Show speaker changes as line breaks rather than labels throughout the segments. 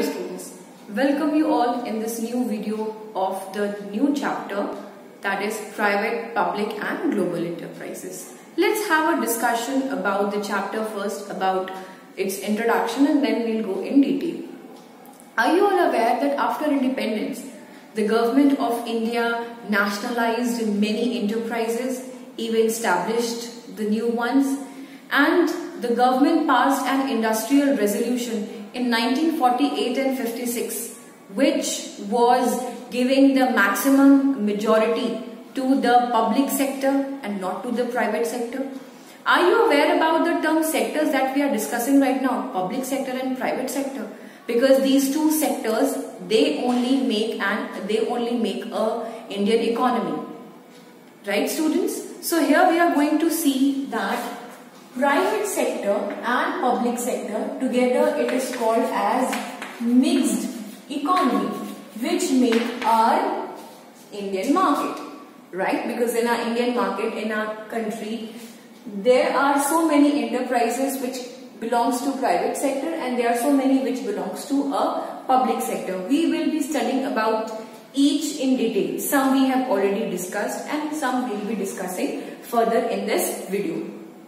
students, welcome you all in this new video of the new chapter, that is private, public and global enterprises. Let's have a discussion about the chapter first, about its introduction, and then we'll go in detail. Are you all aware that after independence, the government of India nationalized many enterprises, even established the new ones, and the government passed an industrial resolution in 1948 and 56, which was giving the maximum majority to the public sector and not to the private sector. Are you aware about the term sectors that we are discussing right now, public sector and private sector? Because these two sectors, they only make a Indian economy, right students? So here we are going to see that private sector and public sector together, it is called as mixed economy, which make our Indian market, right? Because in our Indian market, in our country, there are so many enterprises which belongs to private sector and there are so many which belongs to a public sector. We will be studying about each in detail. Some we have already discussed and some we will be discussing further in this video.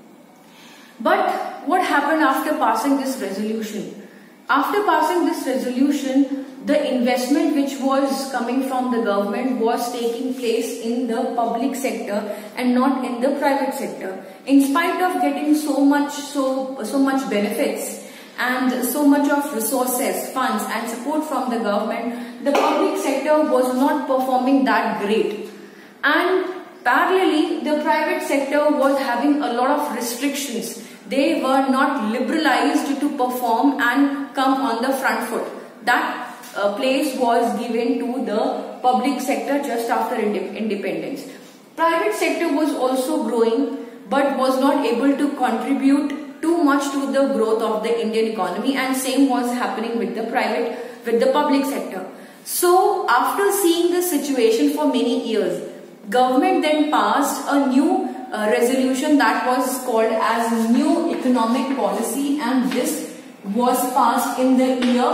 But what happened after passing this resolution? After passing this resolution, the investment which was coming from the government was taking place in the public sector and not in the private sector. In spite of getting so much benefits and so much of resources, funds and support from the government, the public sector was not performing that great. And parallelly, the private sector was having a lot of restrictions. They were not liberalized to perform and come on the front foot. That place was given to the public sector just after independence. Private sector was also growing but was not able to contribute too much to the growth of the Indian economy, and same was happening with the public sector. So after seeing the situation for many years, government then passed a new resolution that was called as New Economic Policy, and this was passed in the year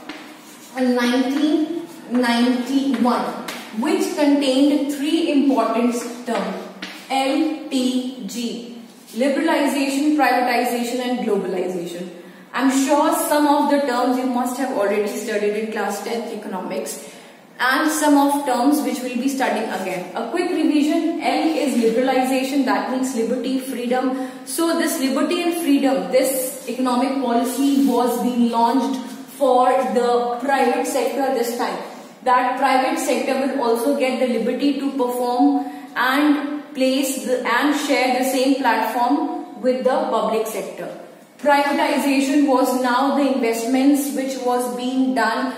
1991, which contained three important terms: LPG, liberalization, privatization and globalization. I'm sure some of the terms you must have already studied in class 10th economics, and some of terms which we'll be studying again. A quick revision: L is liberalization, that means liberty, freedom. So this liberty and freedom, this economic policy was being launched for the private sector this time. That private sector will also get the liberty to perform and and share the same platform with the public sector. Privatization was now the investments which was being done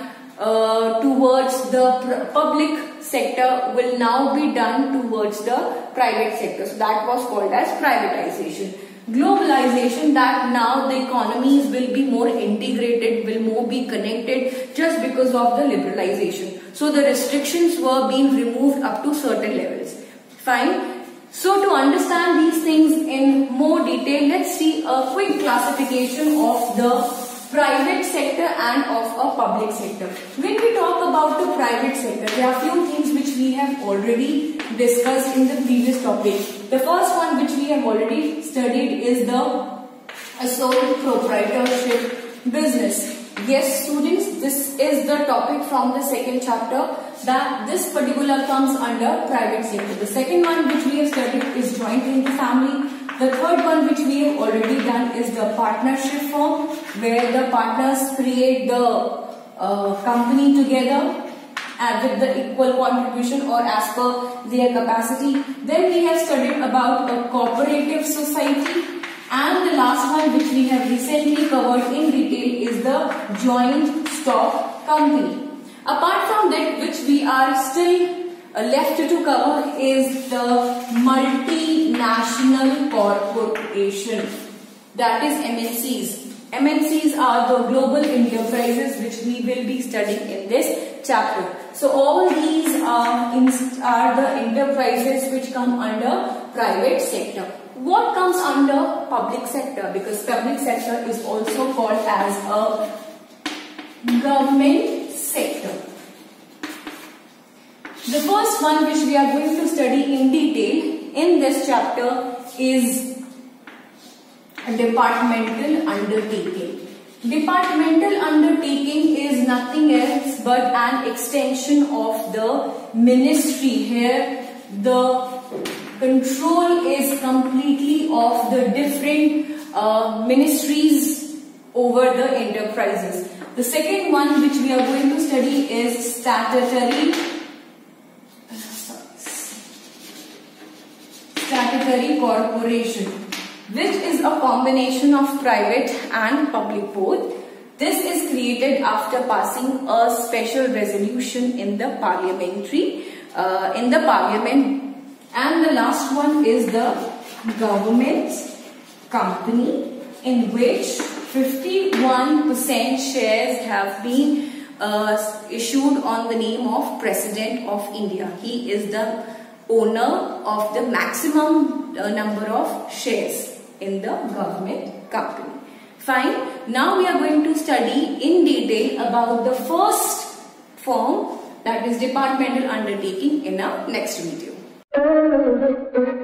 towards the public sector will now be done towards the private sector. So that was called as privatization. Globalization, that now the economies will be more integrated, will more be connected just because of the liberalization. So the restrictions were being removed up to certain levels. Fine. So to understand these things in more detail, let's see a quick classification of the private sector and of a public sector. When we talk about the private sector, there are few things which we have already discussed in the previous topic. The first one which we have already studied is the sole proprietorship business. Yes students, this is the topic from the second chapter, that this particular comes under private sector. The second one which we have studied is joint venture family. The third one which we have already done is the partnership form, where the partners create the company together with the equal contribution or as per their capacity. Then we have studied about a cooperative society, and the last one which we have recently covered in detail is the joint stock company. Apart from that, which we are still left to cover is the multinational corporation, that is MNCs. MNCs are the global enterprises which we will be studying in this chapter. So all these are the enterprises which come under private sector. What comes under public sector? Because public sector is also called as a government sector. The first one which we are going to study in detail in this chapter is departmental undertaking. Departmental undertaking is nothing else but an extension of the ministry. Here the control is completely of the different ministries over the enterprises. The second one which we are going to study is statutory corporation, which is a combination of private and public both. This is created after passing a special resolution in the parliament. And the last one is the government company, in which 51% shares have been issued on the name of President of India. He is the owner of the maximum number of shares in the government company. Fine. Now we are going to study in detail about the first form, that is departmental undertaking, in our next video.